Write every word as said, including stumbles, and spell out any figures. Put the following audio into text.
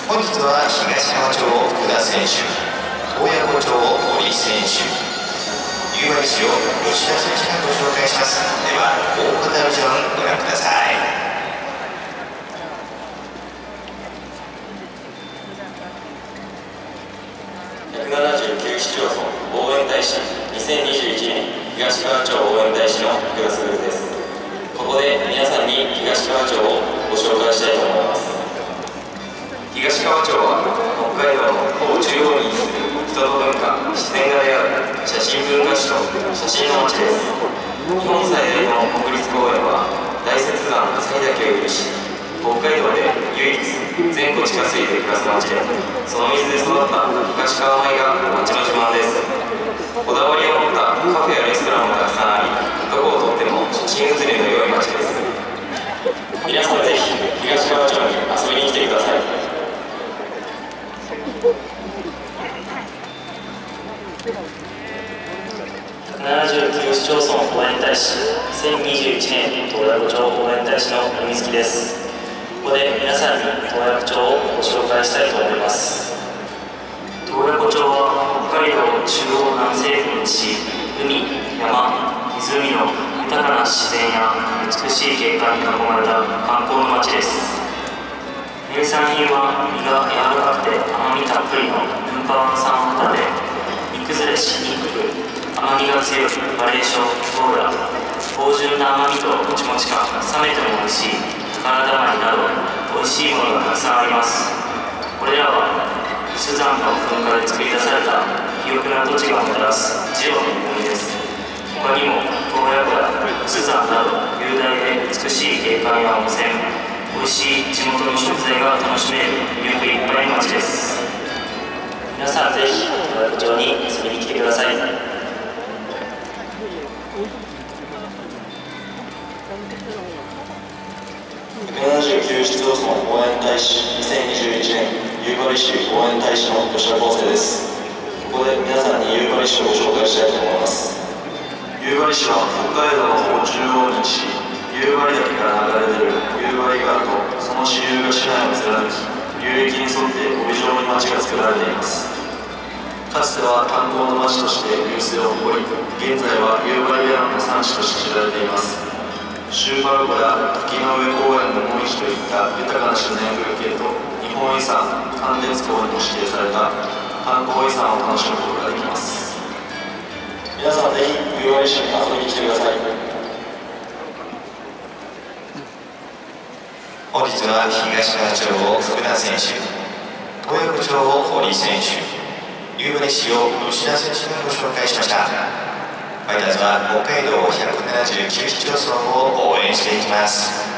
本日は東川町福田選手、洞爺湖町堀選手、夕張市を吉田選手がご紹介します。では大型ビジョンご覧ください。 ひゃくななじゅうきゅう市町村応援大使にせんにじゅういちねん東川町応援大使の福田卓です。ここで皆さんに東川町をご紹介したいと思います。東川町は北海道のほぼ中央に位置する人と文化、自然が出会う写真文化史と写真の街です。日本最大の国立公園は大雪山旭岳を有し、北海道で唯一全国地下水で暮らす町で、その水で育った東川米が町の自慢です。こだわりを持ったカフェやレストランもたくさんあり、どこをとっても写真写りの良い町です。皆さんぜひ東川町に遊びに来てください。ひゃくななじゅうきゅう市町村応援大使にせんにじゅういちねん洞爺湖町応援大使の海月です。ここで皆さんに洞爺湖町をご紹介したいと思います。洞爺湖町は北海道中央南西部に位置し、海、山、湖の豊かな自然や美しい景観に囲まれた観光の街です。名産品は身が柔らかくて甘みたっぷりの文化湾産ホタテ、煮崩れしにくく甘みが強いバレーションゴーラ、芳醇な甘みともちもち感、冷めても美味しい宝だまりなど美味しいものがたくさんあります。これらは有珠山の噴火で作り出された肥沃な土地がもたらすジオの恵みです。他にも洞爺湖や有珠山など雄大で美しい景観や温泉、美味しい地元の食材が楽しめる魅力いっぱいの町です。皆さんぜひ洞爺湖町に遊びに来てください。ひゃくななじゅうきゅう市町村応援大使にせんにじゅういちねん夕張市応援大使の吉田康生です。ここで皆さんに夕張市をご紹介したいと思います。夕張市は北海道のほぼ中央に位置し、夕張岳から流れ出る夕張川とその支流が市内を貫き、流域に沿って帯状に町が作られています。かつては炭鉱の町として有数を誇り、現在は夕張メロンの産地として知られています。シューパル湖や滝の上公園のもみじといった豊かな自然風景と日本遺産関鉄港にも指定された観光遺産を楽しむことができます。皆さんぜひ夕張市に遊びに来てください。 本日は東川町を福田選手、洞爺湖町を堀選手、夕張市を吉田選手がご紹介しました。ファイターズは北海道ひゃくななじゅうきゅう市町村を応援していきます。